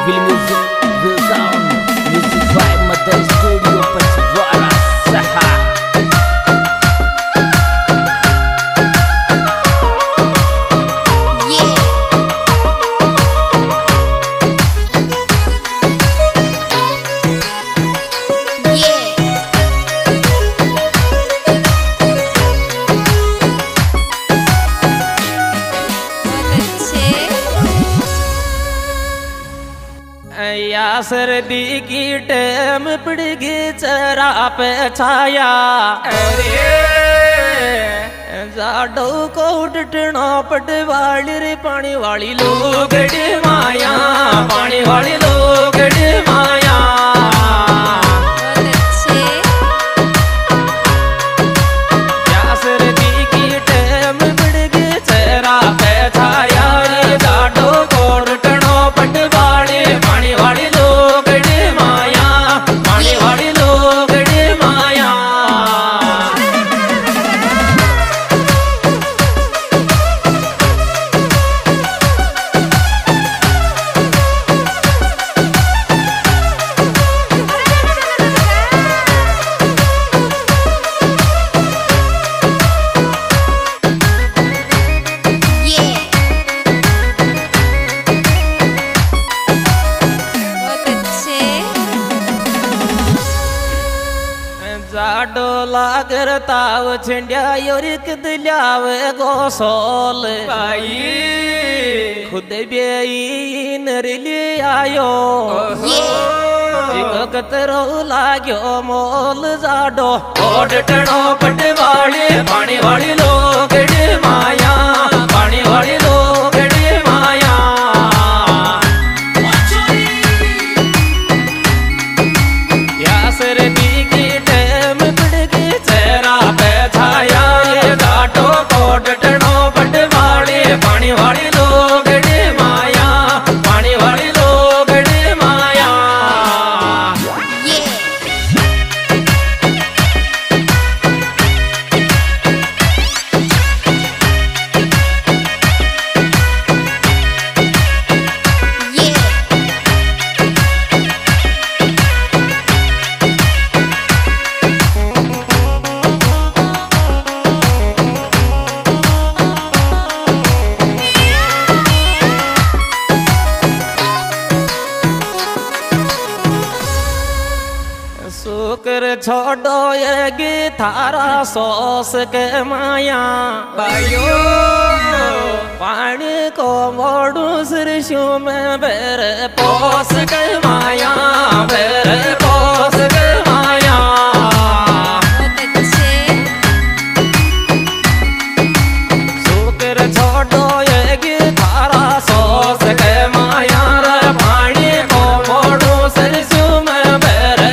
Will Music, Will Sound, Music by Mother Studio Pachwara Saha. या सर्दी की time पड़गी चरा पे छाया। अरे जाडो को उठना पटवाली रे पानी वाली लोग माया, पानी वाली लोग माया। या सर्दी की टैम पड़गी चरा पे छाया रे जाडो को उठना पटवाली पानी वाली लोग माया, पानी वाली लोग माया। जाडो लागर ताव झंडिया योरिक दिलावे गोसोल भाई खुद बेई नरली आयो। कतरो लाग्यो मोल जाडो ओडटणो पटवाली पानी वाली लोग माया, पानी वाली लोग माया। या सर्दी की टैम पड़गी चेहरा पे छाया ये जाटो कोटटणो पटवाली पानी वाली लोग माया, पानी वाली लोग माया। शुक्र छोड़ो ये गी थारा सोस के माया। भाइयों पानी को मोड़ू सिरशु में बेरे पोस के माया, बेरे पोस के माया। शुक्र छोड़ो ये गी थारा सोस के माया रे पानी को मोड़ू सिरशु में बेरे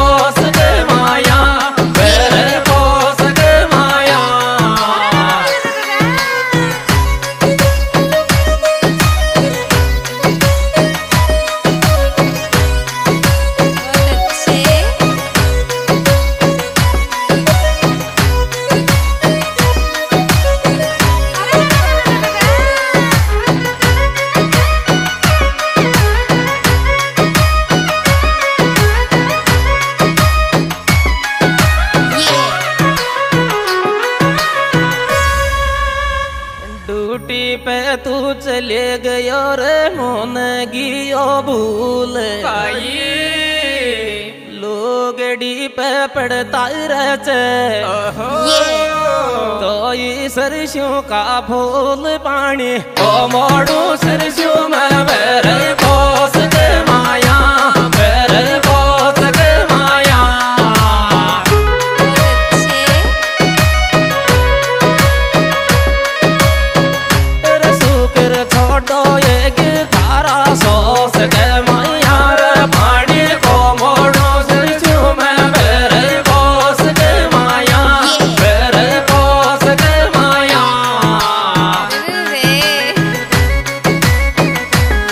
ड्यूटी पे तू चले गयो रे मोन गियो भूल भाई लोगड़ी पे पड़ता रहे तो ये सरसों का फूल पानी ओ मोड़ू सरसों में मेरे बोस के माया, मेरे बोस के माया। छोड़ो ये थारा सोस के माया रे पानी को मोड़ो सिरसु में मेरे बोस के माया, मेरे बोस के माया।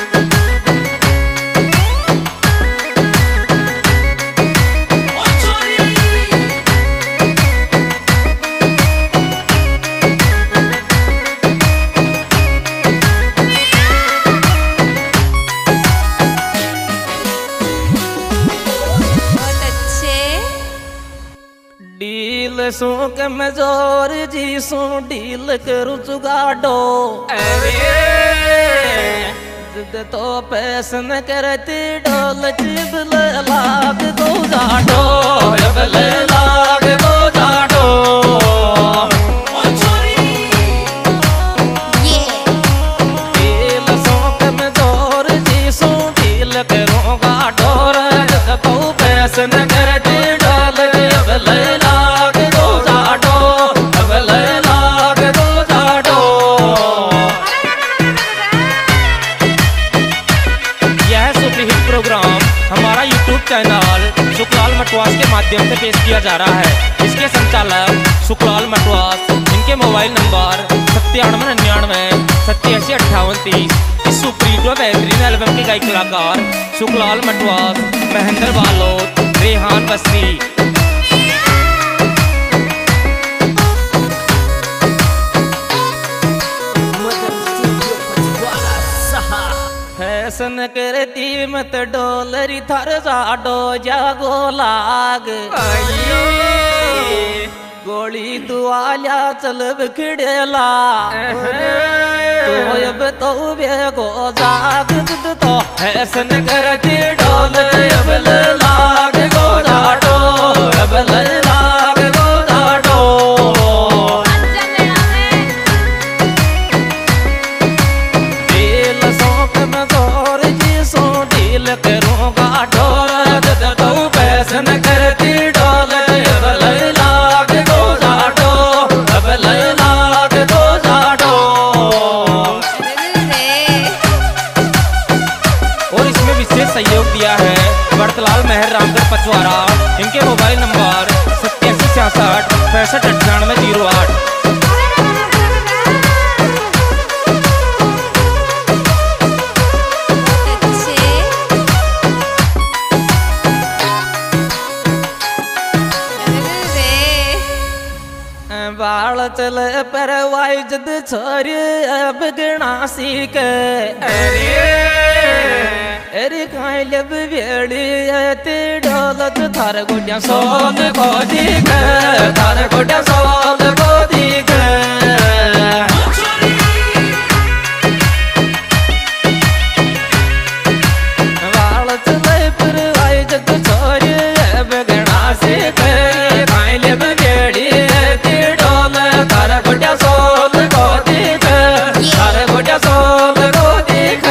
सू कमजोर जी सू ढील करू चुगाडो जिद तो पैसन करती डोल चिबल लाग दो जाडो बल लाग दो जाडो ढील सू कमजोर जी सू ढील करू गाडो जिद तो पैसन करती डोल चिबल लाग दो जाडो बल लाग दो जाडो। यह सुपरहिट प्रोग्राम हमारा YouTube चैनल सुखलाल मटवास के माध्यम से पेश किया जा रहा है। इसके संचालक सुखलाल मटवास, इनके मोबाइल नंबर 9799 87 58 30। इस सुपरहिट व बेहतरीन एल्बम के गायक कलाकार सुखलाल मटवास, महेंद्र बालोद, रेहान बस्ती। फैशन करती मत डोलरी थर जाडो जागो लाग गोली दुआल्या चल बिखड़ेला तो अब तो बेगो जाग तो फैशन करती डोलरी अब लाग गो जाडो अब लाग गो जाडो। करूँगा डोर जद तो पैसन करती डोल बल लाग दो जाडो बल लाग दो जाडो। और इसमें विशेष सहयोग दिया है बरतलाल मेहर रामगढ़ पचवारा। इनके मोबाइल नंबर 87 66 65 98 08। बाल चल पर वाई जद छोरी अब गणा सीख अरे खाई लब बेड़ी ते डोलत थार गोटिया सोल को दिख थार गोटिया सोल को दिख। बाल चल पर वाई जद छोरी अब गणा सीख खाई लब बेड़ी थार गोटिया सोल को दिख थार गोटिया सोल को दिख।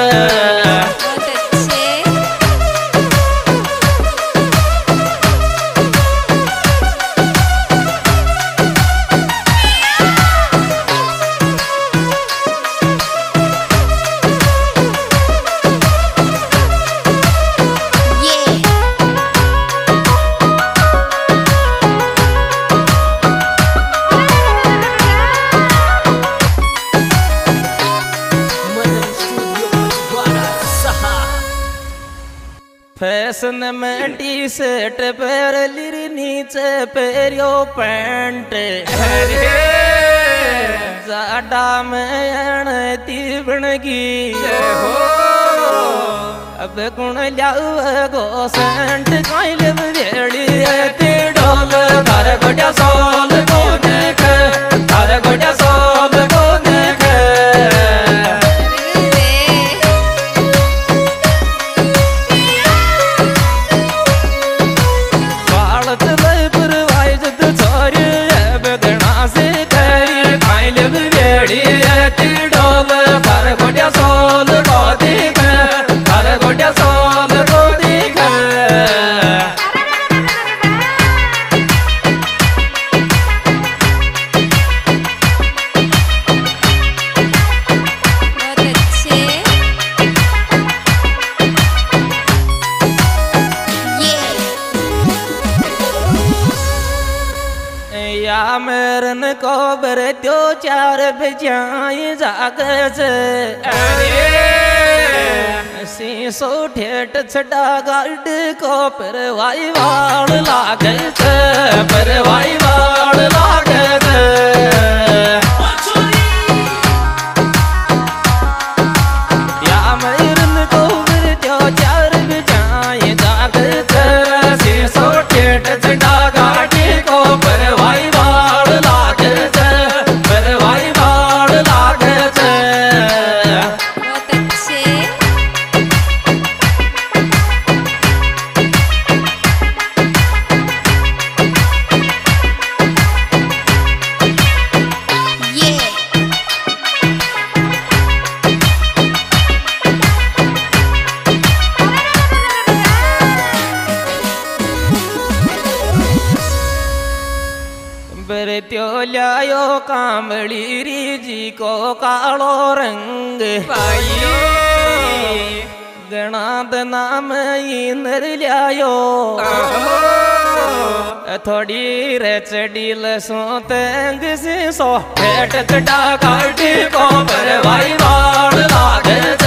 फैशन में टी शर्ट पैर लिरी नीचे पैरियो पैंट जाडा में तीवणगी अब गुण लियाव गो सेंट काइल बेड़ी ते डोल थार गोटिया सोल को देख थार गोटिया सोल को देख। सोल को दिख थार गोटिया सोल को दिख। या मेरन को बर त्यो चार बजाई जाग से शीशो ठेठ छड़ा गार्ड को परवाई वाल लागे से परवाई वाल लागे से। या मेरन को बर त्यो चार बजाई जाग से शीशो ठेठ छड़ा गार्ड को परवाई ल्यायो कामड़ी री जी को कालो रंग भाई गणा दना में इंदर ल्यायो थोड़ी रे चढ़ी लसो तंग से सो हेट चटा काटी को पर भाई बाल लागे